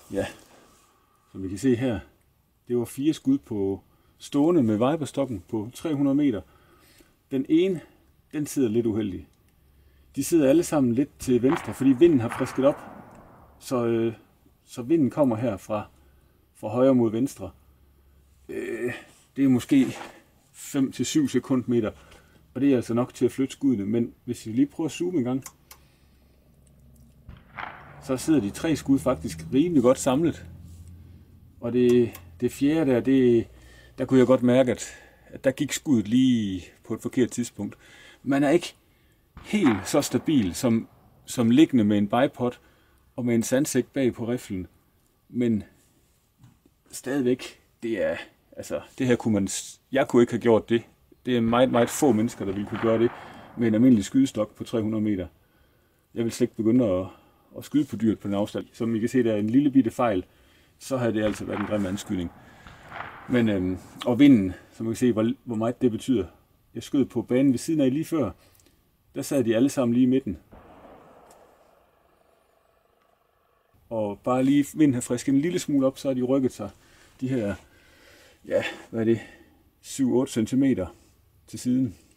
Ja, som vi kan se her, det var 4 skud på stående med viperstokken på 300 meter. Den ene, den sidder lidt uheldig. De sidder alle sammen lidt til venstre, fordi vinden har frisket op. Så vinden kommer her fra højre mod venstre. Det er måske 5-7 sekundmeter, og det er altså nok til at flytte skuddene. Men hvis vi lige prøver at zoome en gang, så sidder de 3 skud faktisk rimelig godt samlet. Og det fjerde der kunne jeg godt mærke, at der gik skuddet lige på et forkert tidspunkt. Man er ikke helt så stabil som liggende med en bipod og med en sandsæk bag på riflen. Men stadigvæk, det her kunne jeg kunne ikke have gjort det. Det er meget, meget få mennesker, der ville kunne gøre det med en almindelig skydestok på 300 meter. Jeg vil slet ikke begynde at skyde på dyret på den afstand. Som I kan se, der er en lille bitte fejl, så har det altså været en grim anskydning. Men, og vinden, som man kan se, hvor meget det betyder. Jeg skød på banen ved siden af lige før. Der sad de alle sammen lige i midten. Og bare lige vinden har frisket en lille smule op, så har de rykket sig de her, 7-8 centimeter til siden.